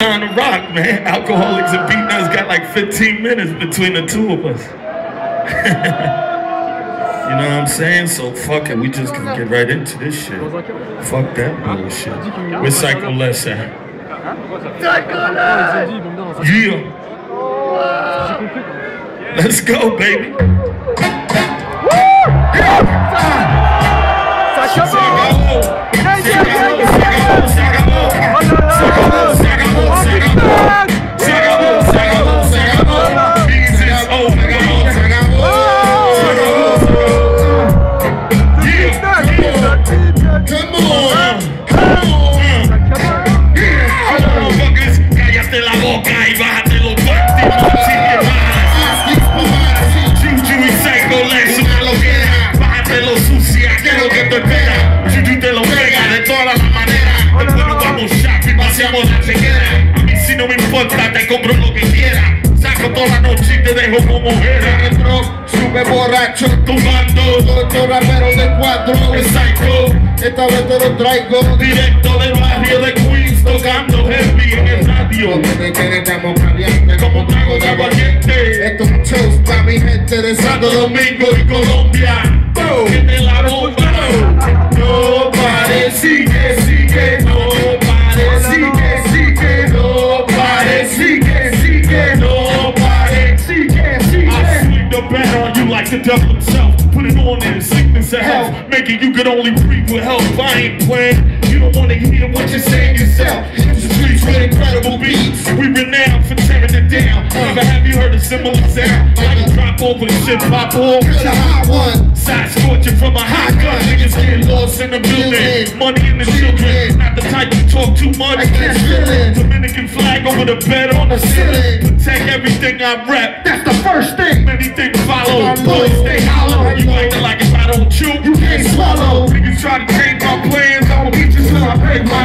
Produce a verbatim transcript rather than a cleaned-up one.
time to rock, man. Alcoholics and Beat Nuts got like fifteen minutes between the two of us. You know what I'm saying? So fuck it, we just gonna get right into this shit. Fuck that bullshit. Where's Psycho Les at? Yeah. Let's go, baby. Te compro lo que quiera, saco toda la noche y te dejo como era. Entro, sube borracho, tomando, otro rapero de cuatro, el Psycho. Esta vez te lo traigo directo del barrio de Queens, tocando heavy en el radio. Donde te estamos calientes como trago de aguardiente. Esto es un show para mi gente de Santo Domingo y Colombia. Que te la bomba, no pare, sigue, sigue, no pare, sigue, sigue, no pare, sigue, sigue, no pare, sigue, sigue. I swing the bat on you like the devil himself. Put it on in sickness and health, making you could only breathe with help. I ain't playing, you don't wanna hear what you're saying yourself. It's the streets with incredible beats, we renowned for tearing it down. Never have you heard a similar sound? Like a drop over and shit pop off. You're the hot one, side scorching from a hot gun. Niggas get lost in the building, money in the children. Not the type to talk too much. Dominican flag over the bed on the ceiling. Protect everything I rap, that's the first thing. Many things follow, boys stay hollow. You acting like if I don't chew, you can't swallow. Niggas try to change my plans, I'ma beat you till I pay my